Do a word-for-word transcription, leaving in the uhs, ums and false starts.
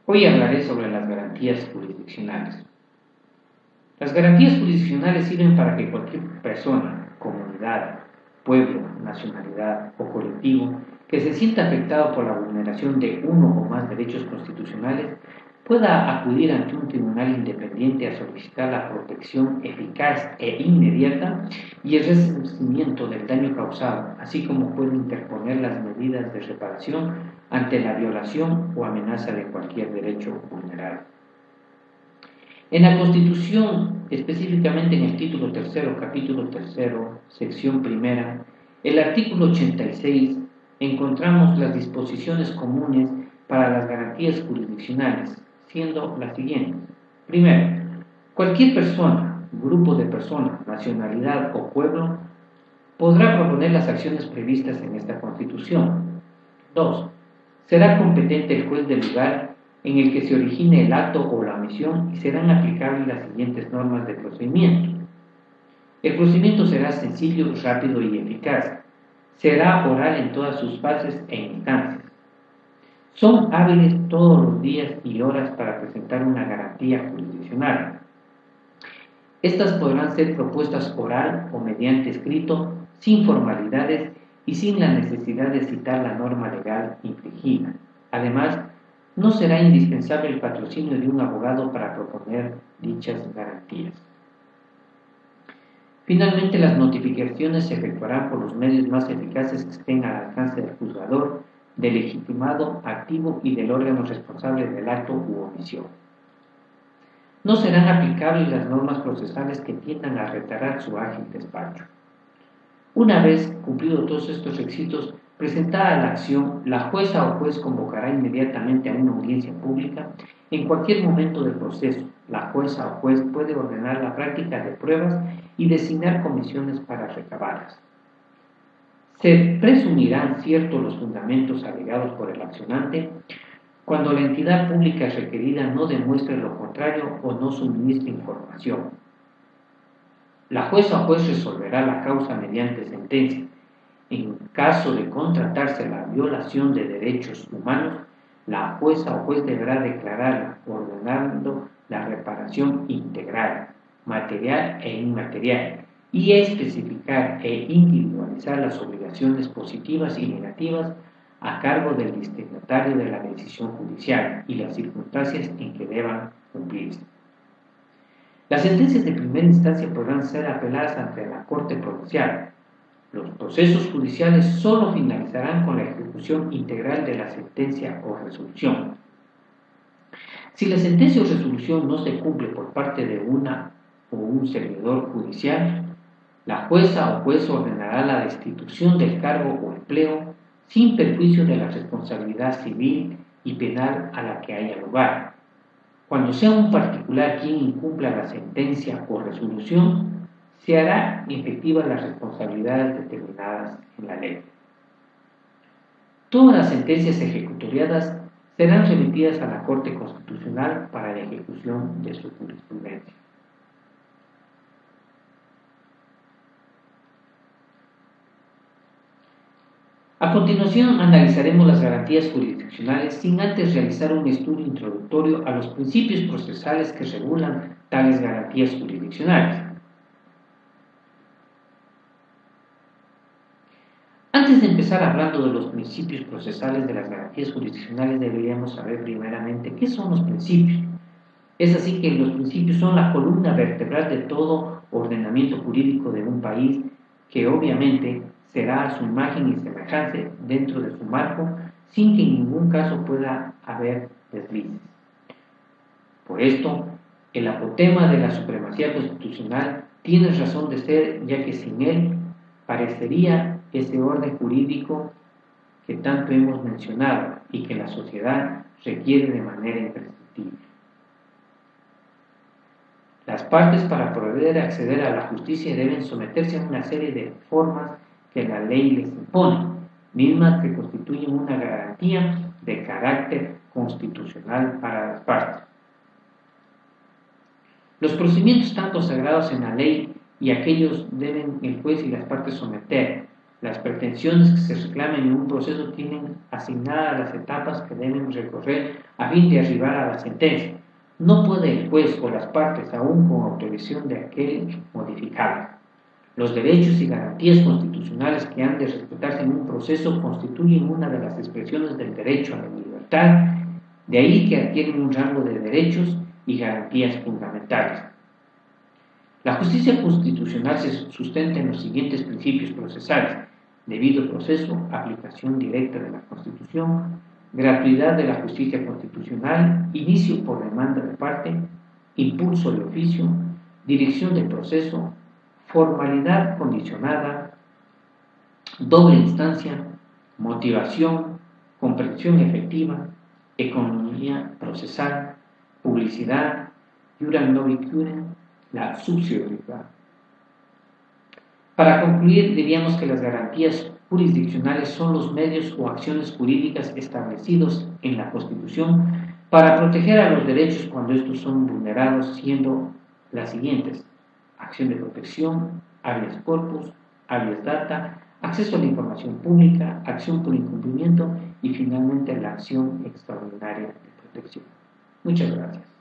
Hoy hablaré sobre las garantías jurisdiccionales. Las garantías jurisdiccionales sirven para que cualquier persona, comunidad, pueblo, nacionalidad o colectivo que se sienta afectado por la vulneración de uno o más derechos constitucionales pueda acudir ante un tribunal independiente a solicitar la protección eficaz e inmediata y el resarcimiento del daño causado, así como puede interponer las medidas de reparación ante la violación o amenaza de cualquier derecho vulnerado. En la Constitución, específicamente en el título tercero, capítulo tercero, sección primera, el artículo ochenta y seis, encontramos las disposiciones comunes para las garantías jurisdiccionales, siendo las siguientes. Primero, cualquier persona, grupo de personas, nacionalidad o pueblo podrá proponer las acciones previstas en esta Constitución. Dos, será competente el juez del lugar en el que se origine el acto o la omisión y serán aplicables las siguientes normas de procedimiento. El procedimiento será sencillo, rápido y eficaz. Será oral en todas sus fases e instancias. Son hábiles todos los días y horas para presentar una garantía jurisdiccional. Estas podrán ser propuestas oral o mediante escrito, sin formalidades y sin la necesidad de citar la norma legal infringida. Además, no será indispensable el patrocinio de un abogado para proponer dichas garantías. Finalmente, las notificaciones se efectuarán por los medios más eficaces que estén al alcance del juzgador, del legitimado activo y del órgano responsable del acto u omisión. No serán aplicables las normas procesales que tiendan a retardar su ágil despacho. Una vez cumplidos todos estos requisitos, presentada la acción, la jueza o juez convocará inmediatamente a una audiencia pública. En cualquier momento del proceso, la jueza o juez puede ordenar la práctica de pruebas y designar comisiones para recabarlas. Se presumirán ciertos los fundamentos alegados por el accionante cuando la entidad pública requerida no demuestre lo contrario o no suministre información. La jueza o juez resolverá la causa mediante sentencia. En caso de contratarse la violación de derechos humanos, la jueza o juez deberá declararla, ordenando la reparación integral, material e inmaterial, y especificar e individualizar las obligaciones positivas y negativas a cargo del destinatario de la decisión judicial y las circunstancias en que deban cumplirse. Las sentencias de primera instancia podrán ser apeladas ante la Corte Provincial. Los procesos judiciales solo finalizarán con la ejecución integral de la sentencia o resolución. Si la sentencia o resolución no se cumple por parte de una o un servidor judicial, la jueza o juez ordenará la destitución del cargo o empleo sin perjuicio de la responsabilidad civil y penal a la que haya lugar. Cuando sea un particular quien incumpla la sentencia o resolución, se hará efectivas las responsabilidades determinadas en la ley. Todas las sentencias ejecutoriadas serán remitidas a la Corte Constitucional para la ejecución de su jurisprudencia. A continuación, analizaremos las garantías jurisdiccionales sin antes realizar un estudio introductorio a los principios procesales que regulan tales garantías jurisdiccionales. Antes de empezar hablando de los principios procesales de las garantías jurisdiccionales, deberíamos saber primeramente qué son los principios. Es así que los principios son la columna vertebral de todo ordenamiento jurídico de un país, que obviamente será a su imagen y semejanza dentro de su marco, sin que en ningún caso pueda haber deslices. Por esto, el apotema de la supremacía constitucional tiene razón de ser, ya que sin él parecería ese orden jurídico que tanto hemos mencionado y que la sociedad requiere de manera imprescindible. Las partes, para poder acceder a la justicia, deben someterse a una serie de formas que la ley les impone, mismas que constituyen una garantía de carácter constitucional para las partes. Los procedimientos están consagrados en la ley y aquellos deben el juez y las partes someter. Las pretensiones que se reclamen en un proceso tienen asignadas las etapas que deben recorrer a fin de arribar a la sentencia. No puede el juez o las partes, aún con autorización de aquel, modificarla. Los derechos y garantías constitucionales que han de respetarse en un proceso constituyen una de las expresiones del derecho a la libertad, de ahí que adquieren un rango de derechos y garantías fundamentales. La justicia constitucional se sustenta en los siguientes principios procesales: debido proceso, aplicación directa de la Constitución, gratuidad de la justicia constitucional, inicio por demanda de parte, impulso de oficio, dirección del proceso, formalidad condicionada, doble instancia, motivación, comprensión efectiva, economía procesal, publicidad, iura novit iure, la subsidiariedad. Para concluir, diríamos que las garantías jurisdiccionales son los medios o acciones jurídicas establecidos en la Constitución para proteger a los derechos cuando estos son vulnerados, siendo las siguientes: acción de protección, habeas corpus, habeas data, acceso a la información pública, acción por incumplimiento y finalmente la acción extraordinaria de protección. Muchas gracias.